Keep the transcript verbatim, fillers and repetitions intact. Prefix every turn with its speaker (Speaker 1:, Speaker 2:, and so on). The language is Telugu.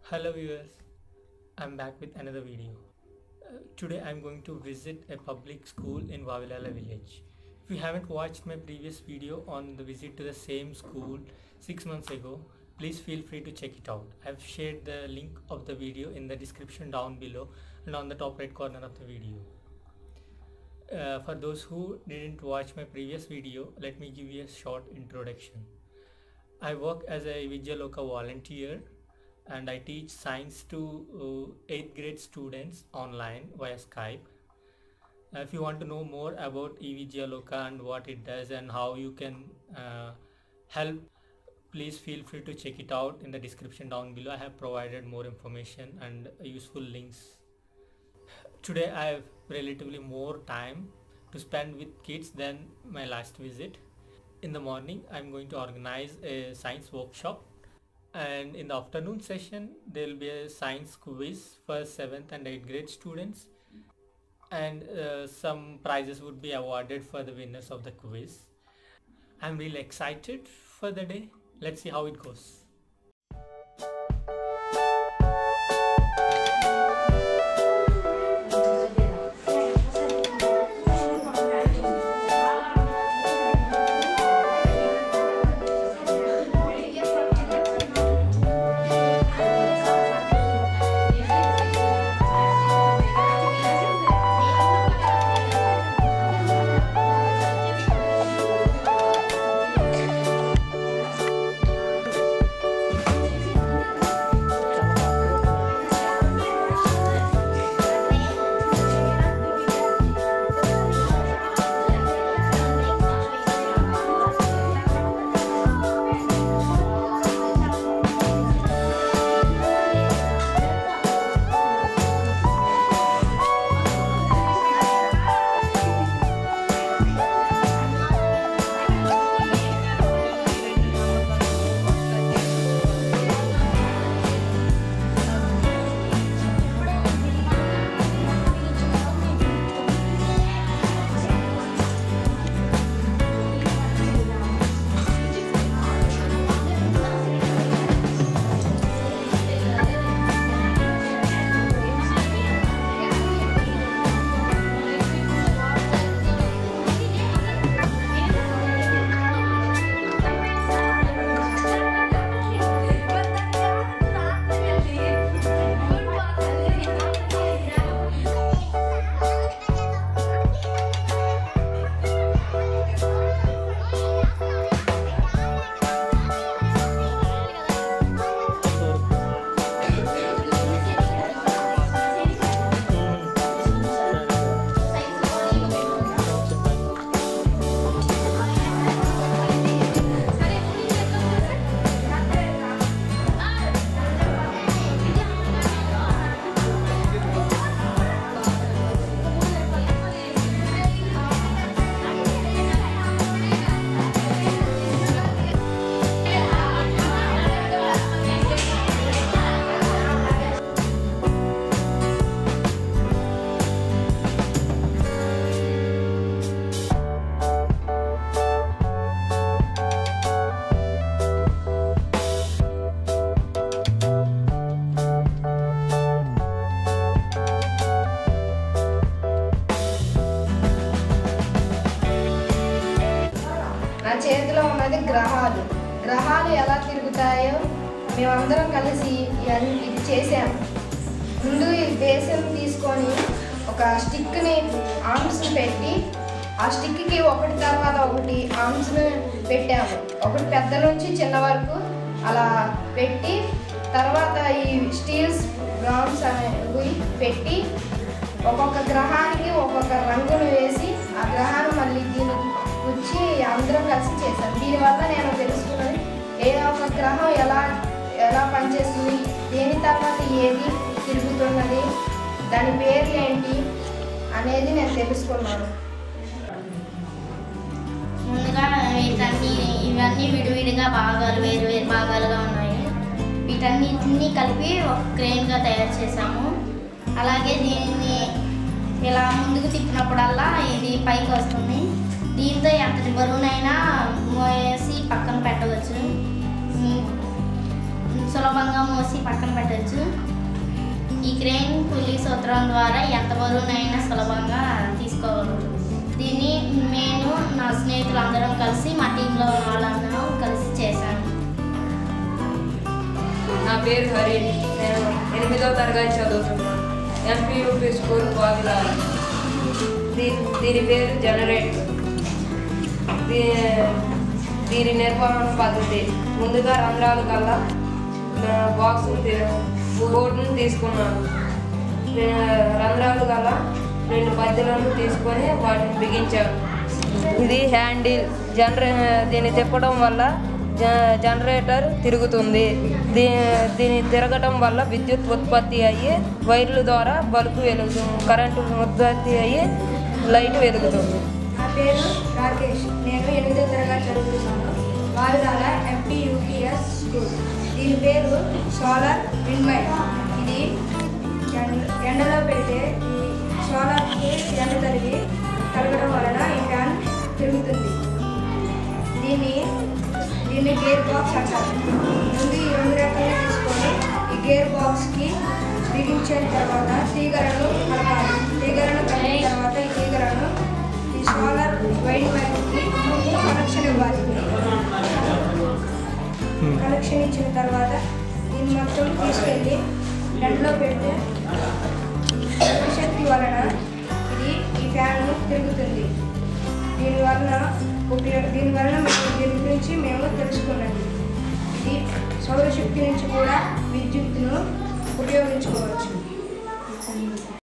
Speaker 1: Hello viewers, I'm back with another video. Uh, today I'm going to visit a public school in Vavilala village. If you haven't watched my previous video on the visit to the same school six months ago, please feel free to check it out. I've shared the link of the video in the description down below and on the top right corner of the video. Uh, for those who didn't watch my previous video, let me give you a short introduction. I work as a eVidyaloka volunteer and I teach science to uh, eighth grade students online via Skype. Uh, if you want to know more about eVidyaloka and what it does and how you can uh, help, please feel free to check it out in the description down below. I have provided more information and useful links. Today I have relatively more time to spend with kids than my last visit. In the morning I am going to organize a science workshop, and in the afternoon session there will be a science quiz for seventh and eighth grade students, and uh, some prizes would be awarded for the winners of the quiz. I'm really excited for the day. Let's see how it goes.
Speaker 2: చేతిలో ఉన్నది గ్రహాలు గ్రహాలు ఎలా తిరుగుతాయో మేమందరం కలిసి ఇది చేసాము. ముందు ఈ బేసిన్ తీసుకొని ఒక స్టిక్ని ఆర్మ్స్ని పెట్టి ఆ స్టిక్కి ఒకటి తర్వాత ఒకటి ఆర్మ్స్ని పెట్టాము. ఒకటి పెద్ద నుంచి చిన్న వరకు అలా పెట్టి తర్వాత ఈ స్టీల్స్ బ్రాన్స్ అనేవి పెట్టి ఒక్కొక్క గ్రహానికి ఒక్కొక్క రంగును వేసి ఆ గ్రహాన్ని మళ్ళీ దీనికి వచ్చి అందరం కలిసి చేశాను. దీనివల్ల నేను తెలుసుకున్నది ఏ ఒక గ్రహం ఎలా ఎలా పనిచేస్తుంది, దేని తర్వాత ఏది తిరుగుతున్నది, దాని పేర్లు ఏంటి అనేది నేను తెలుసుకున్నాను.
Speaker 3: ముందుగా వీటన్ని ఇవన్నీ విడివిడిగా భాగాలు వేరు వేరు భాగాలుగా ఉన్నాయి. వీటన్నిటిని కలిపి ఒక క్రేన్గా తయారు చేసాము. అలాగే దీన్ని ఇలా ముందుకు తిప్పినప్పుడల్లా ఇది పైకి వస్తుంది. దీంతో ఎంతటి బరువునైనా మోసి పక్కన పెట్టవచ్చు. సులభంగా మోసి పక్కన పెట్టవచ్చు. క్రేన్ పులి సూత్రం ద్వారా ఎంత బరువునైనా సులభంగా తీసుకోగలరు. దీన్ని నేను నా స్నేహితులందరం కలిసి మా టీంలో ఉన్న వాళ్ళందరం కలిసి చేశాను.
Speaker 4: నా పేరు హరి. నేను ఎనిమిదవ తరగతి చదువుతున్నాను. MPUP school Vavilala. దీని దీని పేరు జనరేటర్. దీని నిర్వహణ పద్ధతి ముందుగా రంధ్రాలు కల్లా బాక్స్ బోర్డును తీసుకున్నాను. రంధ్రాలు గల రెండు పద్ధతులను తీసుకొని వాటిని బిగించాను. ఇది హ్యాండిల్. జనరే దీన్ని తిప్పడం వల్ల జనరేటర్ తిరుగుతుంది. దీ దీన్ని తిరగటం వల్ల విద్యుత్ ఉత్పత్తి అయ్యి వైర్ల ద్వారా బల్బు వెలుగుతుంది. కరెంటు ఉత్పత్తి అయ్యి లైట్ వెలుగుతుంది.
Speaker 2: నా పేరు రాకేష్. నేను ఎనిమిదో తరగతి చదువుతున్నాను. Vavilala MPUPS school. దీని పేరు సోలార్ విండ్మైల్. ఇది ఎండలో పెడితే ఈ సోలార్కి ఎండ తగిలి కలగడం వలన ఈ ఫ్యాన్ తిరుగుతుంది. దీన్ని దీన్ని గేర్ బాక్స్ అంటారు. ముందు ఈ రెండు రకాలు తీసుకొని ఈ గేర్ బాక్స్కి బిగించిన తర్వాత తీగలను కలపాలి. తీగలను కలిపిన తర్వాత ఈ తీగలను ఈ సోలార్ వైండ్ మైల్కి కనెక్షన్ ఇవ్వాలి. కనెక్షన్ ఇచ్చిన తర్వాత దీన్ని మొత్తం తీసుకెళ్ళి ఎండలో పెడితే శక్తి వలన ఇది ఈ ఫ్యాన్ తిరుగుతుంది. దీనివలన ఉపయోగ దీనివలన మేము దీని గురించి మేము తెలుసుకున్నాము. ఇది సౌరశక్తి నుంచి కూడా విద్యుత్తును ఉపయోగించుకోవచ్చు.